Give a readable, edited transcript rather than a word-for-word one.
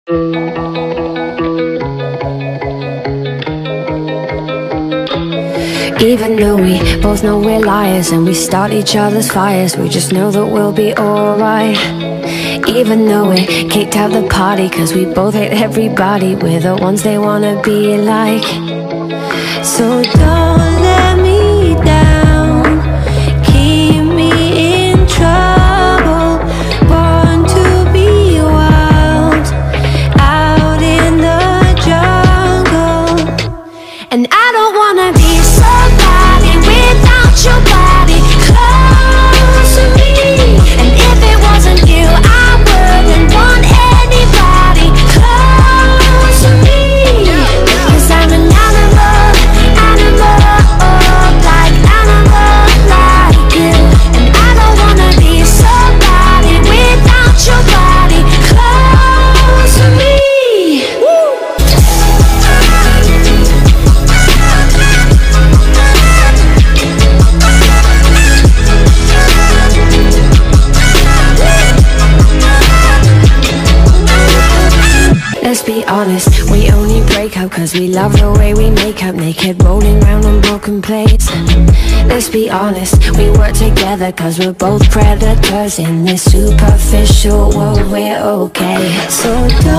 Even though we both know we're liars and we start each other's fires, we just know that we'll be alright. Even though we kicked out the party cause we both hate everybody, we're the ones they wanna be like. So don't let me down, keep me in trouble. Born to be wild, out in the jungle. And I don't wanna be somebody without your body close to me. And if it wasn't you, I wouldn't want anybody close to me. Cause I'm an animal, like animal like you. And I don't wanna be somebody without your body close to me. Let's be honest, we only break up cause we love the way we make up, naked rolling round on broken plates. Let's be honest, we work together cause we're both predators in this superficial world, we're okay. So don't